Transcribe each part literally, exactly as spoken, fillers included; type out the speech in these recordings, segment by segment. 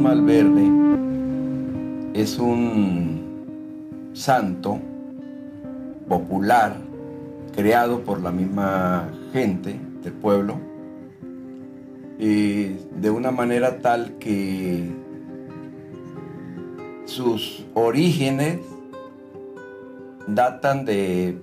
Malverde es un santo popular creado por la misma gente del pueblo, y de una manera tal que sus orígenes datan de,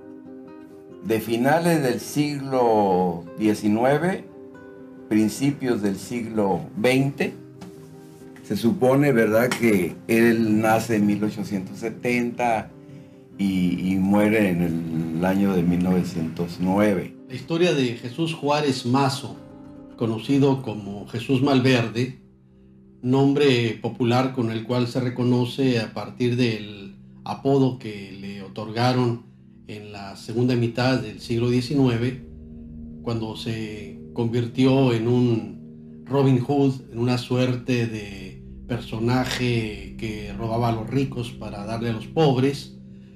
de finales del siglo diecinueve, principios del siglo veinte. Se supone, ¿verdad?, que él nace en mil ochocientos setenta y, y muere en el año de mil novecientos nueve. La historia de Jesús Juárez Mazo, conocido como Jesús Malverde, nombre popular con el cual se reconoce a partir del apodo que le otorgaron en la segunda mitad del siglo diecinueve, cuando se convirtió en un Robin Hood, en una suerte de personaje que robaba a los ricos para darle a los pobres,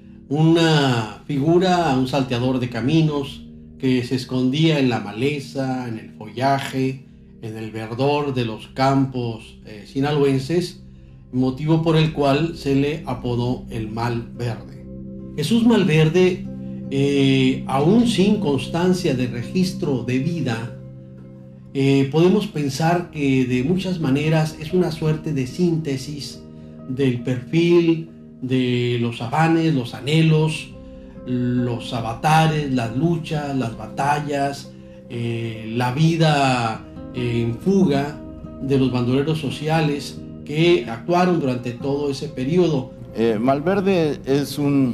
una figura, un salteador de caminos que se escondía en la maleza, en el follaje, en el verdor de los campos eh, sinaloenses, motivo por el cual se le apodó el Malverde. Jesús Malverde, eh, aún sin constancia de registro de vida, eh, podemos pensar que de muchas maneras es una suerte de síntesis del perfil, de los afanes, los anhelos, los avatares, las luchas, las batallas, eh, la vida eh, en fuga de los bandoleros sociales que actuaron durante todo ese periodo. Eh, Malverde es un,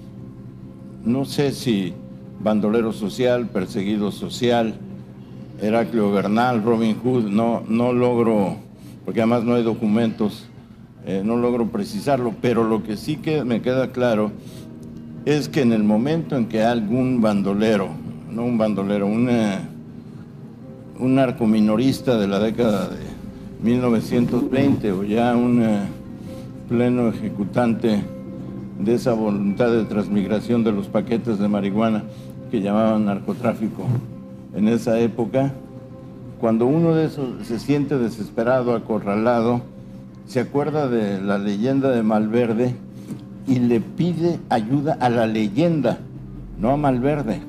no sé si bandolero social, perseguido social, Heraclio Bernal, Robin Hood, no, no logro, porque además no hay documentos, eh, no logro precisarlo, pero lo que sí que me queda claro es que en el momento en que algún bandolero, no un bandolero, una, un narcominorista de la década de mil novecientos veinte o ya un uh, pleno ejecutante de esa voluntad de transmigración de los paquetes de marihuana que llamaban narcotráfico en esa época, cuando uno de esos se siente desesperado, acorralado, se acuerda de la leyenda de Malverde y le pide ayuda a la leyenda, no a Malverde.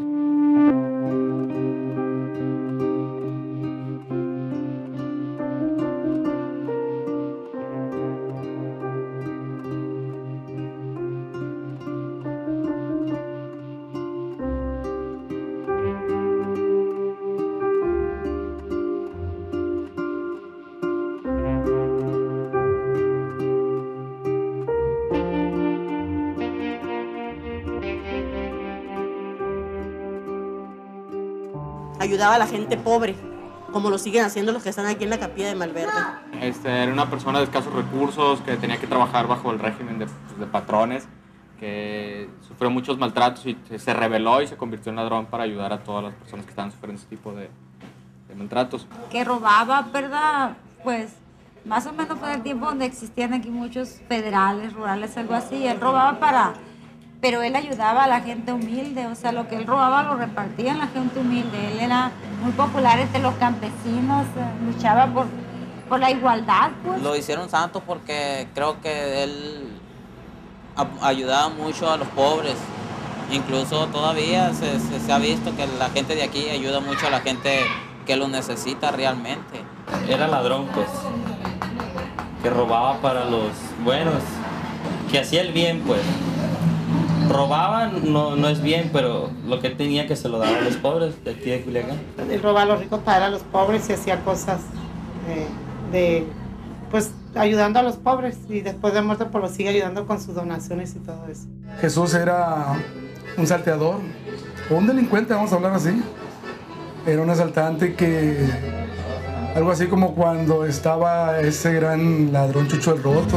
Ayudaba a la gente pobre, como lo siguen haciendo los que están aquí en la capilla de Malverde. Este, era una persona de escasos recursos que tenía que trabajar bajo el régimen de, de patrones, que sufrió muchos maltratos y se rebeló y se convirtió en ladrón para ayudar a todas las personas que estaban sufriendo ese tipo de, de maltratos. Que robaba, ¿verdad? Pues más o menos fue el tiempo donde existían aquí muchos federales, rurales, algo así. Él robaba para... pero él ayudaba a la gente humilde, o sea, lo que él robaba lo repartía en la gente humilde. Él era muy popular entre los campesinos, luchaba por, por la igualdad, pues. Lo hicieron santo porque creo que él ayudaba mucho a los pobres. Incluso todavía se, se, se ha visto que la gente de aquí ayuda mucho a la gente que lo necesita realmente. Era ladrón, pues, que robaba para los buenos, que hacía el bien, pues. Robaban, no, no es bien, pero lo que tenía que se lo daba a los pobres de aquí de Culiacán. Él robaba a los ricos para dar a los pobres y hacía cosas eh, de, pues, ayudando a los pobres, y después de muerto pues lo sigue ayudando con sus donaciones y todo eso. Jesús era un salteador, o un delincuente, vamos a hablar así. Era un asaltante que, algo así como cuando estaba ese gran ladrón Chucho el Roto.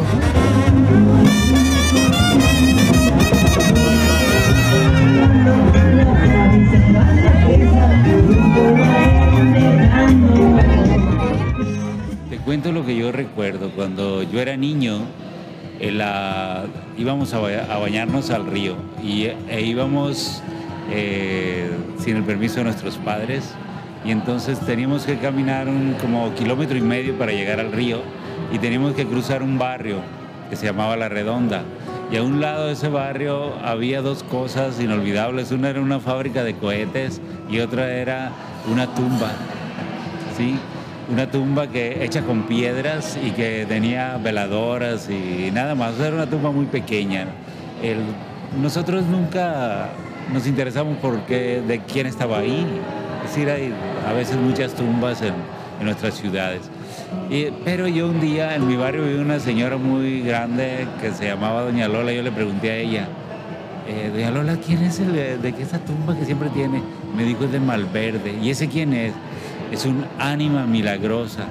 Te cuento lo que yo recuerdo. Cuando yo era niño, eh, la, íbamos a, ba a bañarnos al río y, e íbamos eh, sin el permiso de nuestros padres, y entonces teníamos que caminar un como kilómetro y medio para llegar al río, y teníamos que cruzar un barrio que se llamaba La Redonda. Y a un lado de ese barrio había dos cosas inolvidables. Una era una fábrica de cohetes y otra era una tumba, ¿sí? Una tumba que, hecha con piedras y que tenía veladoras y nada más. Era una tumba muy pequeña. El, nosotros nunca nos interesamos por qué, de quién estaba ahí. Es decir, hay a veces muchas tumbas en, en nuestras ciudades. Y, pero yo un día en mi barrio vi una señora muy grande que se llamaba Doña Lola. Yo le pregunté a ella, eh, Doña Lola, ¿quién es el de, de esa tumba que siempre tiene? Me dijo, es de Malverde. ¿Y ese quién es? Es un ánima milagrosa.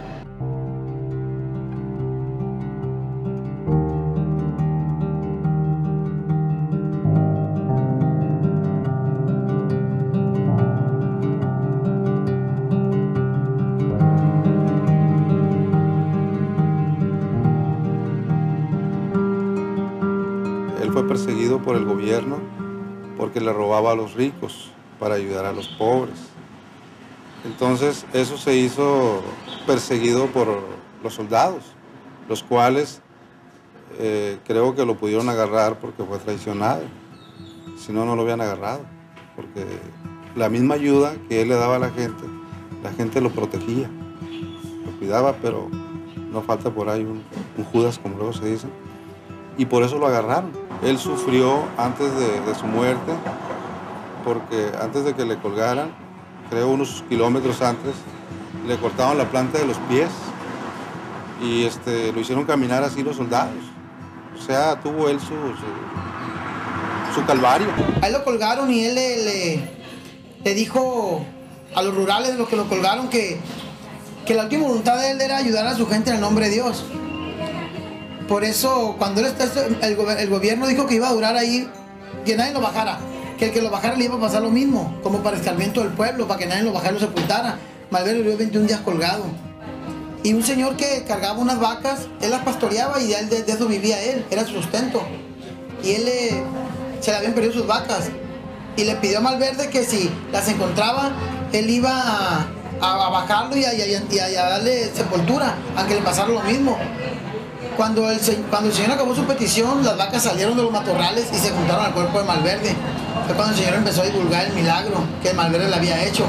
Perseguido por el gobierno porque le robaba a los ricos para ayudar a los pobres. Entonces eso se hizo perseguido por los soldados, los cuales eh, creo que lo pudieron agarrar porque fue traicionado. Si no, no lo habían agarrado, porque la misma ayuda que él le daba a la gente, la gente lo protegía, lo cuidaba, pero no falta por ahí un, un Judas, como luego se dice, y por eso lo agarraron. Él sufrió antes de, de su muerte, porque antes de que le colgaran, creo unos kilómetros antes, le cortaron la planta de los pies y este, lo hicieron caminar así los soldados. O sea, tuvo él su, su, su calvario. A él lo colgaron y él le, le, le dijo a los rurales de los que lo colgaron que, que la última voluntad de él era ayudar a su gente en el nombre de Dios. Por eso, cuando él está, el, el gobierno dijo que iba a durar ahí, que nadie lo bajara, que el que lo bajara le iba a pasar lo mismo, como para escarmiento del pueblo, para que nadie lo bajara y lo sepultara. Malverde vivió veintiún días colgado. Y un señor que cargaba unas vacas, él las pastoreaba y de, él, de, de eso vivía él, era su sustento. Y él eh, se le habían perdido sus vacas. Y le pidió a Malverde que si las encontraba, él iba a, a, a bajarlo y a, y, a, y a darle sepultura, aunque le pasara lo mismo. Cuando el, cuando el Señor acabó su petición, las vacas salieron de los matorrales y se juntaron al cuerpo de Malverde. Fue cuando el Señor empezó a divulgar el milagro que Malverde le había hecho.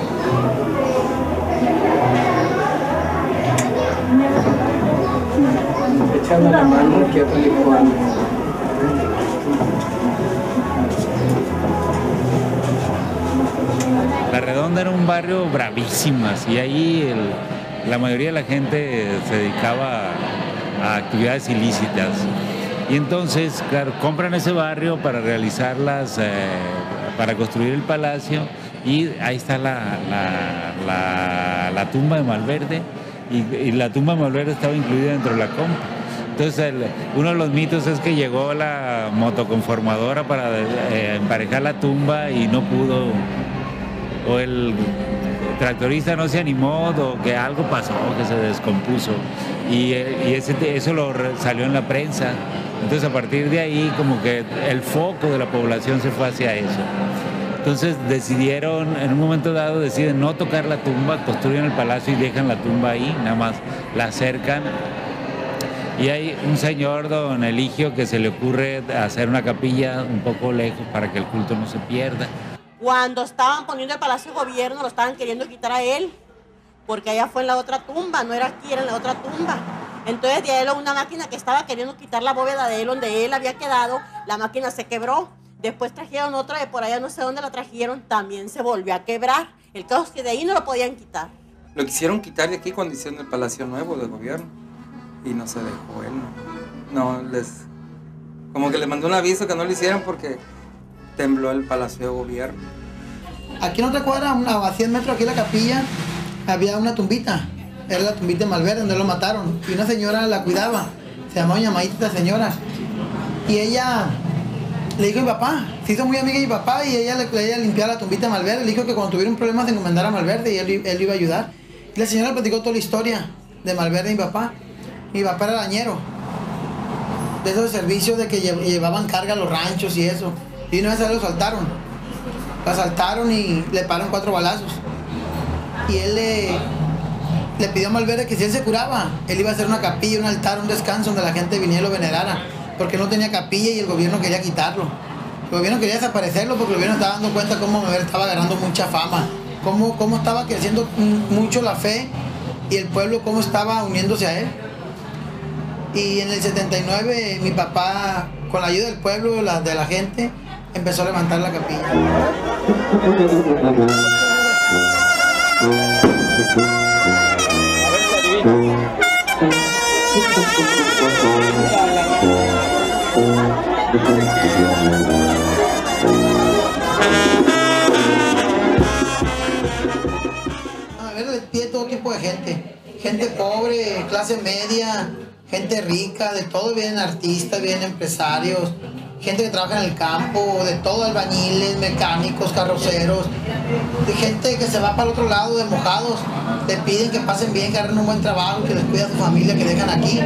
La Redonda era un barrio bravísimas y ahí el, la mayoría de la gente se dedicaba a, a actividades ilícitas. Y entonces, claro, compran ese barrio para realizarlas, eh, para construir el palacio, y ahí está la, la, la, la tumba de Malverde, y, y la tumba de Malverde estaba incluida dentro de la compra. Entonces, el, uno de los mitos es que llegó la motoconformadora para eh, emparejar la tumba y no pudo, o el tractorista no se animó, o que algo pasó, que se descompuso, y, y ese, eso lo salió en la prensa. Entonces, a partir de ahí, como que el foco de la población se fue hacia eso. Entonces decidieron, en un momento dado, deciden no tocar la tumba, construyen el palacio y dejan la tumba ahí, nada más la acercan. Y hay un señor, don Eligio, que se le ocurre hacer una capilla un poco lejos para que el culto no se pierda. Cuando estaban poniendo el Palacio de Gobierno, lo estaban queriendo quitar a él, porque allá fue en la otra tumba, no era aquí, era en la otra tumba. Entonces de él una máquina que estaba queriendo quitar la bóveda de él, donde él había quedado, la máquina se quebró. Después trajeron otra de por allá, no sé dónde la trajeron, también se volvió a quebrar. El caso es que de ahí no lo podían quitar. Lo quisieron quitar de aquí cuando hicieron el Palacio Nuevo de Gobierno. Y no se dejó él, no. No, les... Como que les mandó un aviso que no lo hicieran porque tembló el Palacio de Gobierno. Aquí en otra cuadra, a cien metros aquí en la capilla, había una tumbita. Era la tumbita de Malverde, donde lo mataron. Y una señora la cuidaba. Se llamaba Doña Maíta, esta señora. Y ella... Le dijo a mi papá, se hizo muy amiga de mi papá y ella le ella limpiaba la tumbita a Malverde. Le dijo que cuando tuviera un problema se encomendara a Malverde y él, él iba a ayudar. Y la señora le platicó toda la historia de Malverde y mi papá. Mi papá era dañero. De esos servicios de que llevaban carga a los ranchos y eso. Y una vez lo asaltaron. Lo asaltaron y le pararon cuatro balazos. Y él le, le pidió a Malverde que si él se curaba, él iba a hacer una capilla, un altar, un descanso donde la gente viniera y lo venerara, porque no tenía capilla y el gobierno quería quitarlo. El gobierno quería desaparecerlo porque el gobierno estaba dando cuenta cómo Malverde estaba ganando mucha fama, cómo, cómo estaba creciendo mucho la fe y el pueblo cómo estaba uniéndose a él. Y en el setenta y nueve mi papá, con la ayuda del pueblo, la, de la gente, empezó a levantar la capilla. A ver, les pide todo tipo de gente, gente pobre, clase media, gente rica, de todo, vienen artistas, vienen empresarios, gente que trabaja en el campo, de todo, albañiles, mecánicos, carroceros, de gente que se va para el otro lado de mojados, le piden que pasen bien, que hagan un buen trabajo, que les cuide a su familia, que dejan aquí.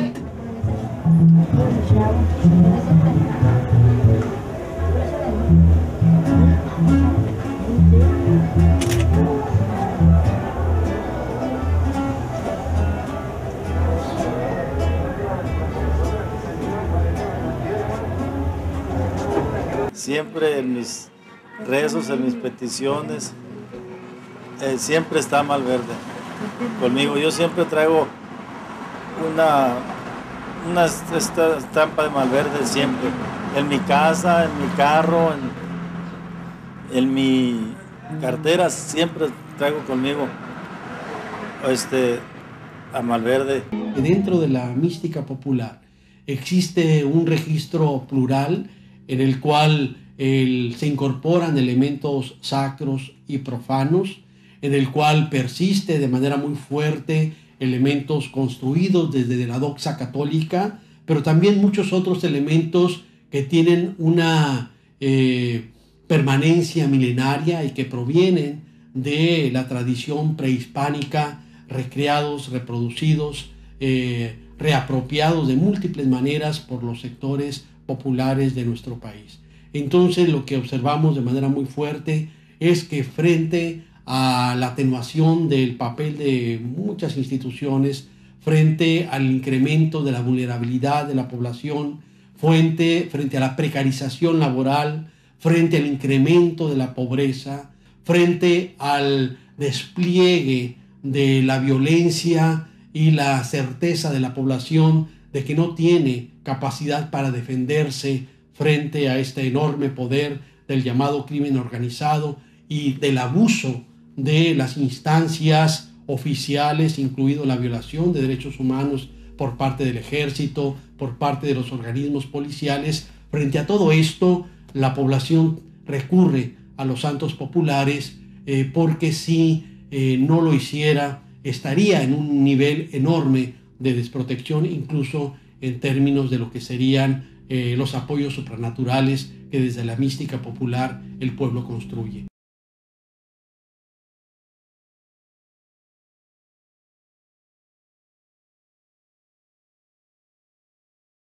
Siempre en mis rezos, en mis peticiones, eh, siempre está Malverde conmigo. Yo siempre traigo una, una esta estampa de Malverde siempre, en mi casa, en mi carro, en, en mi cartera, siempre traigo conmigo este, a Malverde. Dentro de la mística popular existe un registro plural en el cual el, se incorporan elementos sacros y profanos, en el cual persiste de manera muy fuerte elementos construidos desde la doxa católica, pero también muchos otros elementos que tienen una eh, permanencia milenaria y que provienen de la tradición prehispánica, recreados, reproducidos, eh, reapropiados de múltiples maneras por los sectores populares de nuestro país. Entonces, lo que observamos de manera muy fuerte es que frente a la atenuación del papel de muchas instituciones, frente al incremento de la vulnerabilidad de la población, frente, frente a la precarización laboral, frente al incremento de la pobreza, frente al despliegue de la violencia y la certeza de la población de que no tiene capacidad para defenderse frente a este enorme poder del llamado crimen organizado y del abuso de las instancias oficiales, incluido la violación de derechos humanos por parte del ejército, por parte de los organismos policiales. Frente a todo esto, la población recurre a los santos populares eh, porque si eh, no lo hiciera, estaría en un nivel enorme de desprotección, incluso en términos de lo que serían eh, los apoyos supranaturales que desde la mística popular el pueblo construye.